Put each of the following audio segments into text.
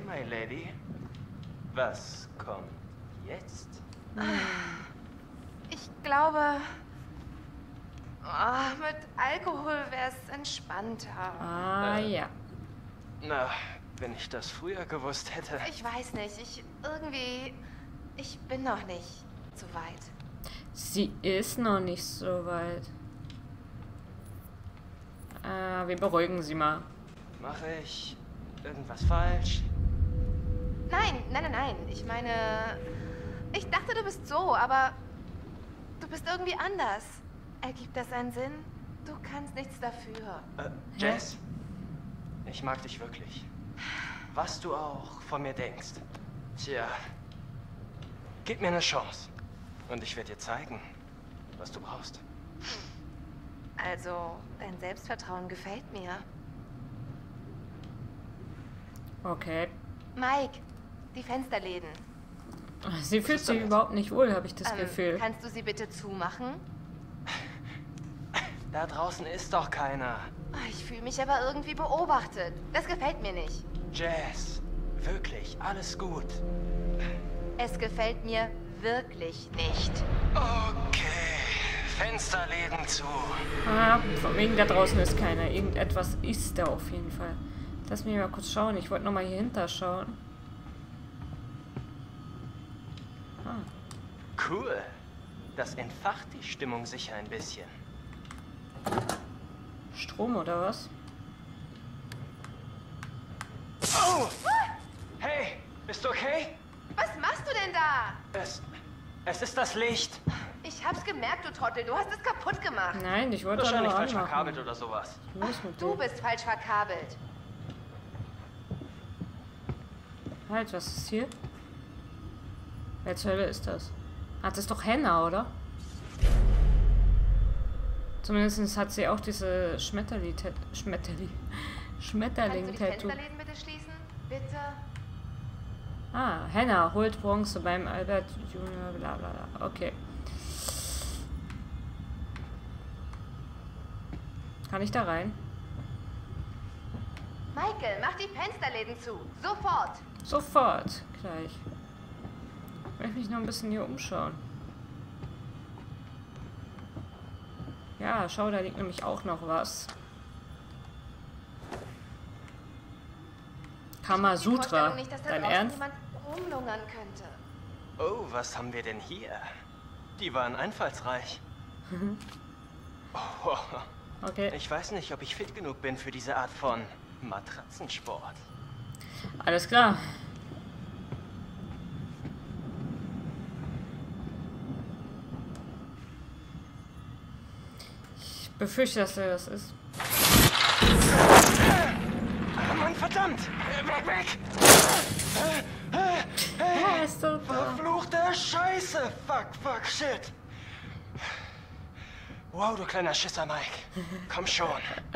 my lady. Was kommt jetzt? Ich glaube, mit Alkohol wäre es entspannter. Ah, ja. Na, wenn ich das früher gewusst hätte. Ich weiß nicht, ich bin noch nicht so weit. Sie ist noch nicht so weit. Wir beruhigen sie mal. Mache ich irgendwas falsch? Nein. Ich meine, ich dachte, du bist so, aber du bist irgendwie anders. Ergibt das einen Sinn? Du kannst nichts dafür. Jess, ich mag dich wirklich. Was du auch von mir denkst. Tja, gib mir eine Chance. Und ich werde dir zeigen, was du brauchst. Also, dein Selbstvertrauen gefällt mir. Okay. Mike, die Fensterläden. Sie fühlt sich überhaupt nicht wohl, habe ich das Gefühl. Kannst du sie bitte zumachen? Da draußen ist doch keiner. Ich fühle mich aber irgendwie beobachtet. Das gefällt mir nicht. Jess, wirklich, alles gut. Es gefällt mir wirklich nicht. Okay, Fensterläden zu. Von wegen da draußen ist keiner. Irgendetwas ist da auf jeden Fall. Lass mich mal kurz schauen. Ich wollte nochmal hier hinter schauen. Cool. Das entfacht die Stimmung sicher ein bisschen. Strom oder was? Oh! Hey, bist du okay? Was machst du denn da? Es ist das Licht. Ich hab's gemerkt, du Trottel. Du hast es kaputt gemacht. Nein, ich wollte Wahrscheinlich nur falsch anmachen. verkabelt oder sowas. Los mit Du dir. bist falsch verkabelt. Halt, was ist hier? Wer zur Hölle ist das? Das ist doch Henna, oder? Zumindest hat sie auch diese Schmetterling-Tattoo. Kannst du die Fensterläden bitte schließen? Bitte? Henna holt Bronze beim Albert Junior, bla bla bla. Okay. Kann ich da rein? Michael, mach die Fensterläden zu. Sofort. Sofort. Gleich. Ich möchte mich noch ein bisschen hier umschauen. Ja, schau, da liegt nämlich auch noch was. Kamasutra. Nicht, dass da Dein draußen Ernst? jemand rumlungern könnte. Oh, was haben wir denn hier? Die waren einfallsreich. Oh, Okay, ich weiß nicht, ob ich fit genug bin für diese Art von Matratzensport. alles klar. Ich befürchte, dass er das ist. Mann, verdammt! Weg! Ja, ist so. Verfluchte Scheiße! Fuck, shit! Wow, du kleiner Schisser, Mike. Komm schon.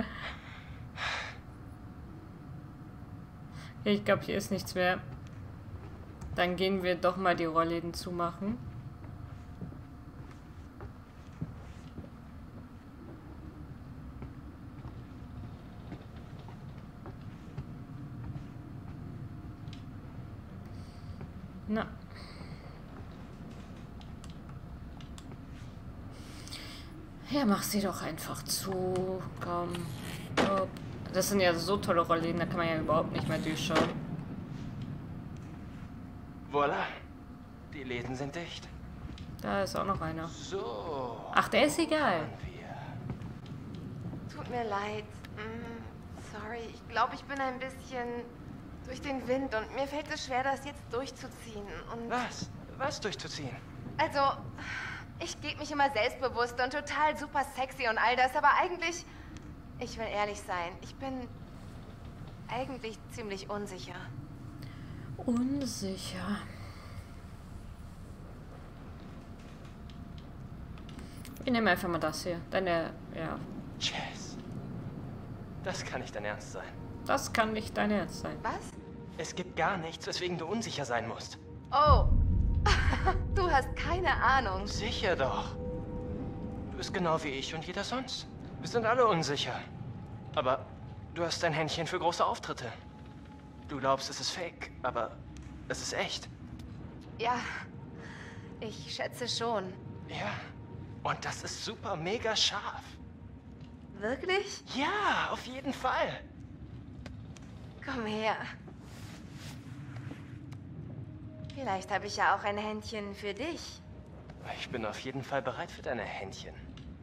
Ich glaube, hier ist nichts mehr. Dann gehen wir doch mal die Rollläden zumachen. Na. Ja, mach sie doch einfach zu. Komm. Hopp. Das sind ja so tolle Rollläden, da kann man ja überhaupt nicht mehr durchschauen. Voila. Die Läden sind dicht. Da ist auch noch einer. So. Ach, der ist egal. Haben wir. Tut mir leid. Sorry, ich glaube, ich bin ein bisschen durch den Wind und mir fällt es schwer, das jetzt durchzuziehen. Und Was? Was durchzuziehen? also, ich gebe mich immer selbstbewusst und total super sexy und all das, aber eigentlich, ich will ehrlich sein, ich bin eigentlich ziemlich unsicher. Unsicher. Wir nehmen einfach mal das hier. Deine, ja. Jess. Das kann nicht dein Ernst sein. Das kann nicht dein Ernst sein. Was? Es gibt gar nichts, weswegen du unsicher sein musst. Oh, du hast keine Ahnung. Sicher doch. Du bist genau wie ich und jeder sonst. Wir sind alle unsicher. Aber du hast ein Händchen für große Auftritte. Du glaubst, es ist fake, aber es ist echt. Ja, ich schätze schon. Ja. Und das ist super mega scharf. Wirklich? Ja, auf jeden Fall. Komm her. Vielleicht habe ich ja auch ein Händchen für dich. Ich bin auf jeden Fall bereit für deine Händchen.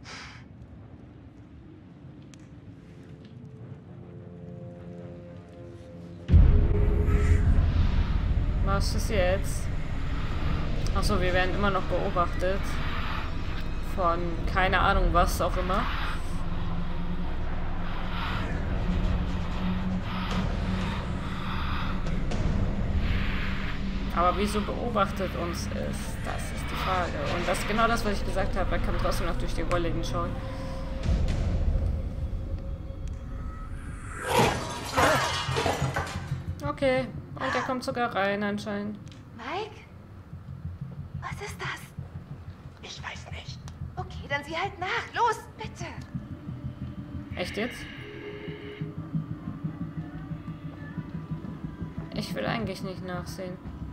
Was ist jetzt? Achso, wir werden immer noch beobachtet. Von keine Ahnung was auch immer. Aber wieso beobachtet uns es? Das ist die Frage. Und das ist genau das, was ich gesagt habe. Er kann trotzdem noch durch die Rollläden schauen. Okay. Und er kommt sogar rein anscheinend. Mike? Was ist das? Ich weiß nicht. Okay, dann sieh halt nach. Los, bitte. Echt jetzt? Ich will eigentlich nicht nachsehen.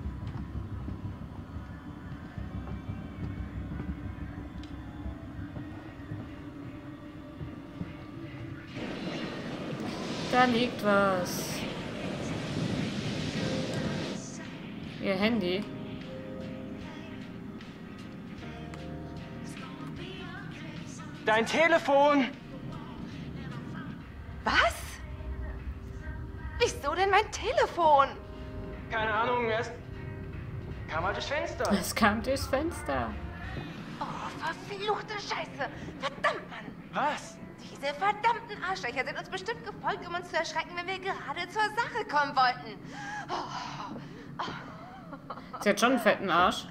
Da liegt was. Ihr Handy. Dein Telefon! Was? Wieso denn mein Telefon? Keine Ahnung, es kam halt durchs Fenster. Es kam durchs Fenster. Oh, verfluchte Scheiße. Verdammt, Mann. Was? Diese verdammten Arschlöcher sind uns bestimmt gefolgt, um uns zu erschrecken, wenn wir gerade zur Sache kommen wollten. Sie hat schon einen fetten Arsch.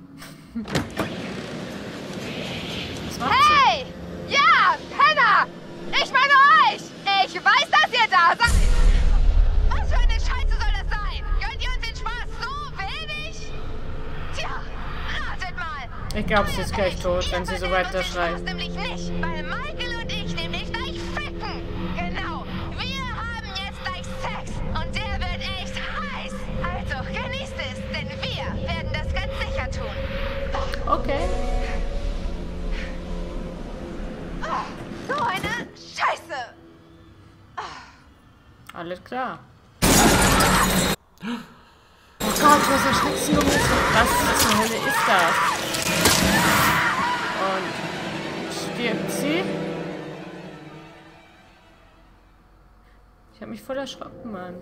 Was macht Hey! Ja, Penner! Ich meine euch! Ich weiß, dass ihr da seid! Was für eine Scheiße soll das sein? Gönnt ihr uns den Spaß so wenig? Tja, ratet mal! sie? Ich glaube, sie ist gleich tot, wenn sie so weiter Das schreit. nämlich nicht, weil Michael und ich nämlich gleich ficken. Genau. Wir haben jetzt gleich Sex und der wird echt heiß. Also genießt es, denn wir werden das ganz sicher tun. Okay. So eine Scheiße. Alles klar. Oh Gott, was erschreckst du mich? Was zur Hölle ist das? Und stirbt sie? Ich habe mich voll erschrocken, Mann.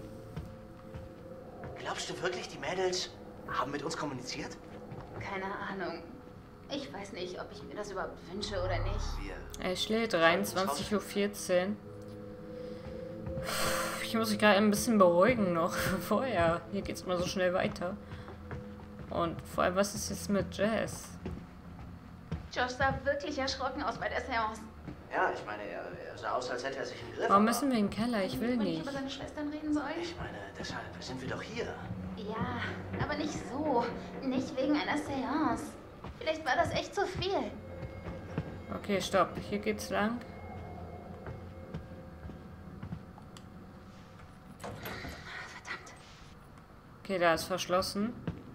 Glaubst du wirklich, die Mädels haben mit uns kommuniziert? Keine Ahnung. Ich weiß nicht, ob ich mir das überhaupt wünsche oder nicht. Wir. Er schlägt 23:14 Uhr. Ich muss mich gerade ein bisschen beruhigen noch vorher. Hier geht es immer so schnell weiter. Und vor allem, was ist jetzt mit Jazz? Josh sah wirklich erschrocken aus bei der Seance. Ja, ich meine, er sah aus, als hätte er sich im Griff. Warum aber- müssen wir in den Keller? Ich will Und ich nicht. über seine Schwestern reden soll? Ich meine, deshalb sind wir doch hier. Ja, aber nicht so. Nicht wegen einer Seance. Vielleicht war das echt zu viel. Okay, stopp. Hier geht's lang. Verdammt. Okay, da ist verschlossen.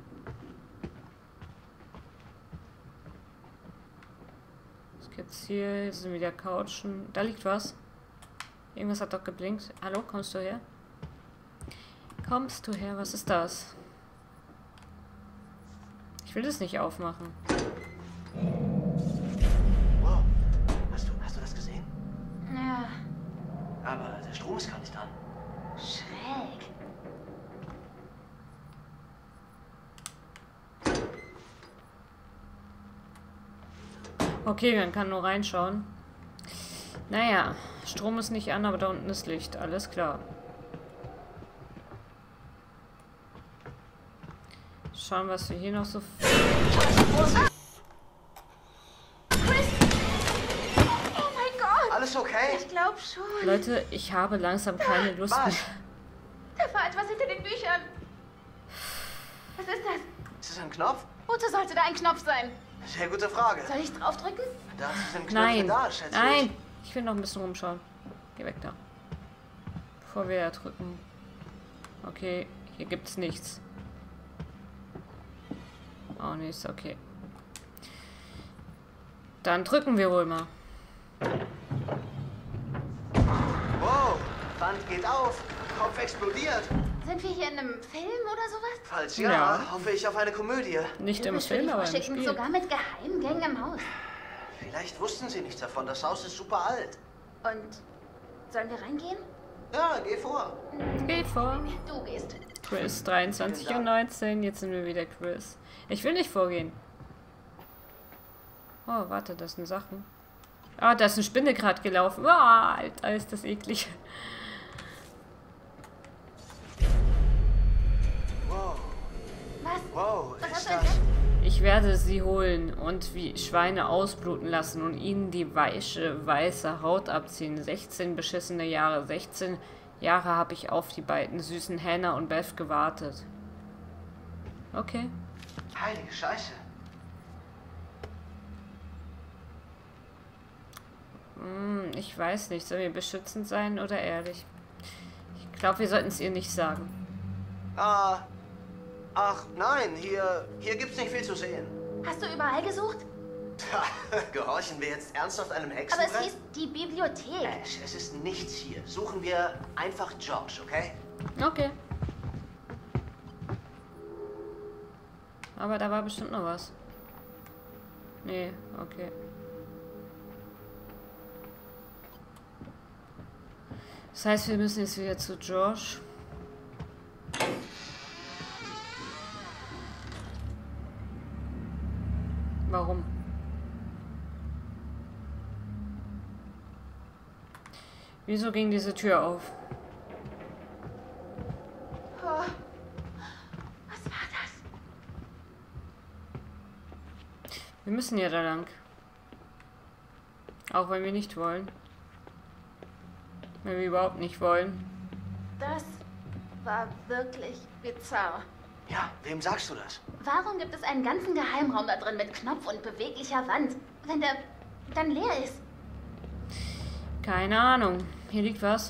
Was gibt's hier? Hier sind wieder Couchen. Da liegt was. Irgendwas hat doch geblinkt. Hallo, kommst du her? Kommst du her? Was ist das? Ich will das nicht aufmachen. Wow. Hast du das gesehen? Ja, Aber der Strom ist gar nicht an. schräg. Okay, man kann nur reinschauen. Naja, Strom ist nicht an, aber da unten ist Licht. Alles klar. Schauen, was wir hier noch so... Oh mein Gott. Alles okay? Ich glaube schon. Leute, ich habe langsam keine Lust Was? mehr. Da war etwas hinter den Büchern. Was ist das? Ist es ein Knopf? Wozu sollte da ein Knopf sein? Sehr gute Frage. Soll ich draufdrücken? Da sind Knöpfe Nein, da, schätze nein. Ich will noch ein bisschen rumschauen. Geh weg da. Bevor wir drücken. Okay, hier gibt's nichts. Auch nichts, okay. Dann drücken wir wohl mal. Wow, Wand geht auf, Kopf explodiert. Sind wir hier in einem Film oder sowas? Falls ja, Ja. hoffe ich auf eine Komödie. Nicht im Typisch für Film, die aber im Verschickten, Spiel. sogar mit Geheimgängen im Haus. Vielleicht wussten Sie nichts davon. Das Haus ist super alt. Und sollen wir reingehen? Ja, geh vor. Geh vor. Du gehst. Chris, 23 und 19. Jetzt sind wir wieder Chris. Ich will nicht vorgehen. Oh, warte, das sind Sachen. Ah, da ist eine Spinne gerade gelaufen. Ah, Alter, ist das eklig. Wow, Was? wow, Was hast ist du das... entdeckt? Ich werde sie holen und wie Schweine ausbluten lassen und ihnen die weiche, weiße Haut abziehen. 16 beschissene Jahre. 16 Jahre habe ich auf die beiden süßen Hannah und Beth gewartet. Okay. Heilige Scheiße. Ich weiß nicht. Sollen wir beschützend sein oder ehrlich? Ich glaube, wir sollten es ihr nicht sagen. Ah, ach nein, hier gibt's nicht viel zu sehen. Hast du überall gesucht? Gehorchen wir jetzt ernsthaft einem Aber Hexenbrett? es hieß die Bibliothek. Ash, es ist nichts hier. Suchen wir einfach Josh, okay? Okay. Aber da war bestimmt noch was. Nee, okay. Das heißt, wir müssen jetzt wieder zu Josh. Warum? Wieso ging diese Tür auf? Oh. Was war das? Wir müssen ja da lang. Auch wenn wir nicht wollen. Wenn wir überhaupt nicht wollen. Das war wirklich bizarr. Ja, wem sagst du das? Warum gibt es einen ganzen Geheimraum da drin mit Knopf und beweglicher Wand, wenn der dann leer ist? Keine Ahnung. Hier liegt was.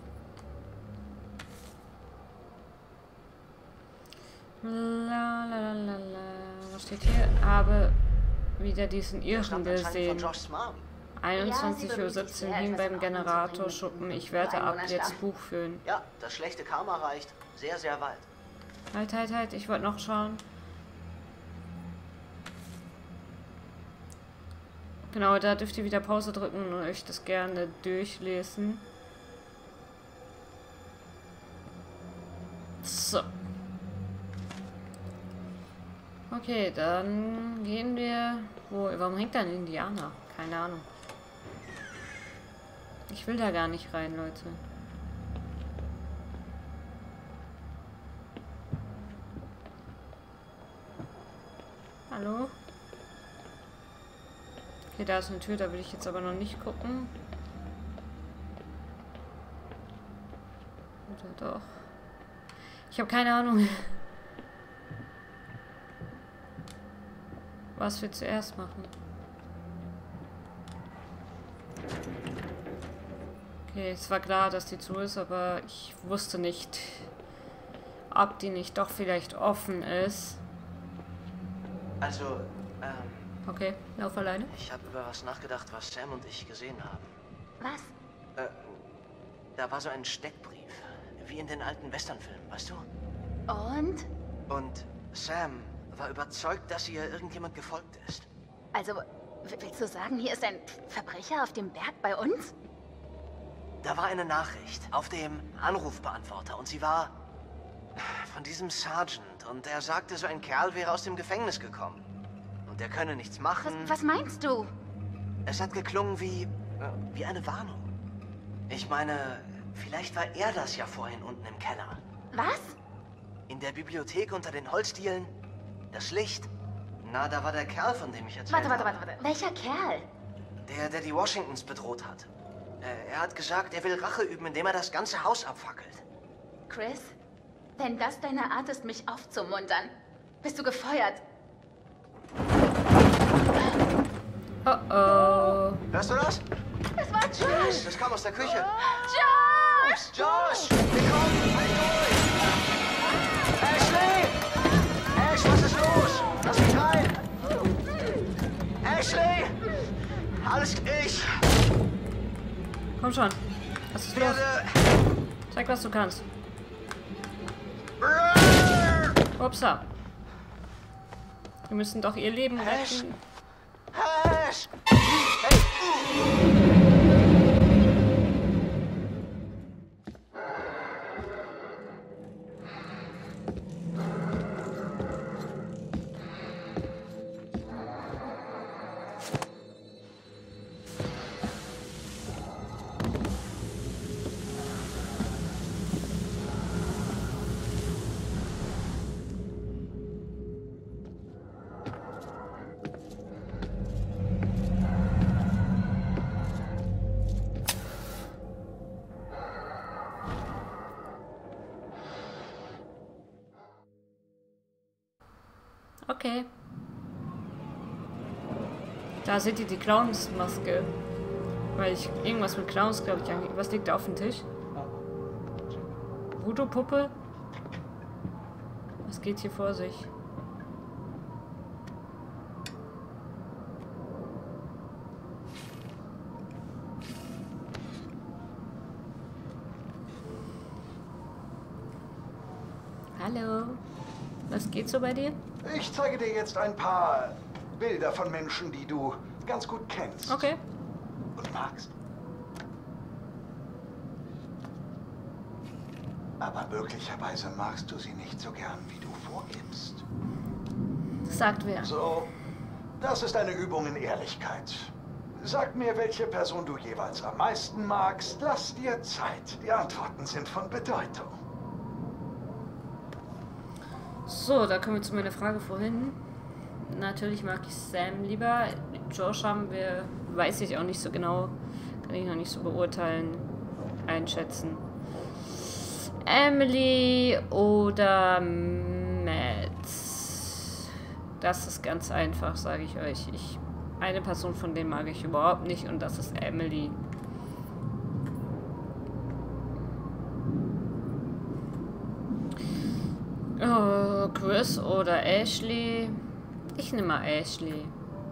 La, la, la, la. Was steht hier? Habe wieder diesen Der Irren stammt anscheinend gesehen. von Joshs Mom. 21:17 Uhr hing beim Generator schuppen. Ich werde ab jetzt Buch führen. Ja, das schlechte Karma reicht sehr, sehr weit. Halt. Ich wollte noch schauen. Genau, da dürft ihr wieder Pause drücken und euch das gerne durchlesen. So. Okay, dann gehen wir... Warum hängt da ein Indianer? Keine Ahnung. Ich will da gar nicht rein, Leute. Hallo? Okay, da ist eine Tür, da will ich jetzt aber noch nicht gucken. Oder doch? Ich habe keine Ahnung. Was wir zuerst machen. Okay, es war klar, dass die zu ist, aber ich wusste nicht, ob die nicht doch vielleicht offen ist. Also, Okay, lauf alleine. ich habe über was nachgedacht, was Sam und ich gesehen haben. Was? Da war so ein Steckbrief, wie in den alten Westernfilmen, weißt du? Und? Und Sam war überzeugt, dass ihr irgendjemand gefolgt ist. Also, willst du sagen, hier ist ein Verbrecher auf dem Berg bei uns? Da war eine Nachricht auf dem Anrufbeantworter und sie war von diesem Sergeant und er sagte, so ein Kerl wäre aus dem Gefängnis gekommen. Und er könne nichts machen. Was meinst du? Es hat geklungen wie eine Warnung. Ich meine, vielleicht war er das ja vorhin unten im Keller. Was? In der Bibliothek unter den Holzdielen. Das Licht. Na, da war der Kerl, von dem ich erzählt habe. Warte. Welcher Kerl? Der die Washingtons bedroht hat. Er hat gesagt, er will Rache üben, indem er das ganze Haus abfackelt. Chris? Wenn das deine Art ist, mich aufzumuntern, bist du gefeuert. Oh. Hörst du das? Es war Josh! Das kam aus der Küche. Josh! Josh! Wir kommen! Halt durch! Ash, was ist los? Lass mich rein! Ashley! Alles ich! Komm schon. Was ist los? Zeig, was du kannst. Upsa. Wir müssen doch ihr Leben retten. Ash! Hey! Okay. Da seht ihr die Clownsmaske. Weil ich irgendwas mit Clowns, glaube ich, angehe. Was liegt da auf dem Tisch? Voodoo-Puppe? Was geht hier vor sich? Hallo? Was geht so bei dir? Ich zeige dir jetzt ein paar Bilder von Menschen, die du ganz gut kennst. Okay. Und magst. Aber möglicherweise magst du sie nicht so gern, wie du vorgibst. Das sagt wer. So, das ist eine Übung in Ehrlichkeit. Sag mir, welche Person du jeweils am meisten magst. Lass dir Zeit. Die Antworten sind von Bedeutung. So, da kommen wir zu meiner Frage vorhin. Natürlich mag ich Sam lieber. Josh haben wir, weiß ich auch nicht so genau. Kann ich noch nicht so beurteilen, einschätzen. Emily oder Matt? Das ist ganz einfach, sage ich euch. Eine Person von denen mag ich überhaupt nicht und das ist Emily. Oh, Chris oder Ashley? Ich nehme mal Ashley.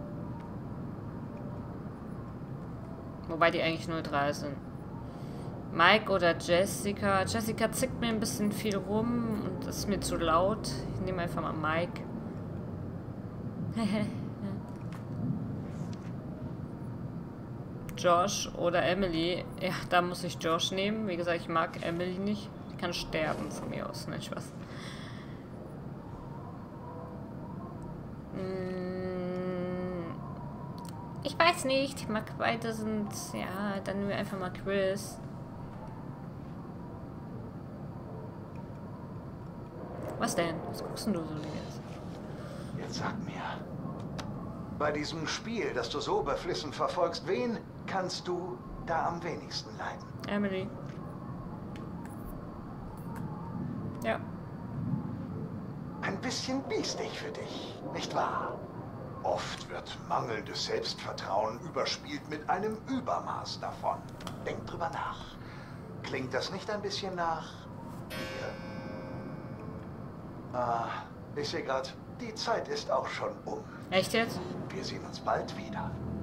Wobei die eigentlich neutral sind. Mike oder Jessica? Jessica zickt mir ein bisschen viel rum und ist mir zu laut. Ich nehme einfach mal Mike. Josh oder Emily? Ja, da muss ich Josh nehmen. Wie gesagt, ich mag Emily nicht. Die kann sterben von mir aus. Nein, Spaß. Ich weiß nicht. Ich mag beide sind... Ja, dann nehmen wir einfach mal Chris. Was denn? Was guckst denn du so jetzt? Jetzt sag mir, bei diesem Spiel, das du so beflissen verfolgst, wen kannst du da am wenigsten leiden? Emily. Ja. Ein bisschen biestig für dich, nicht wahr? Oft wird mangelndes Selbstvertrauen überspielt mit einem Übermaß davon. Denk drüber nach. Klingt das nicht ein bisschen nach dir? Ich sehe gerade, die Zeit ist auch schon um. Echt jetzt? Wir sehen uns bald wieder.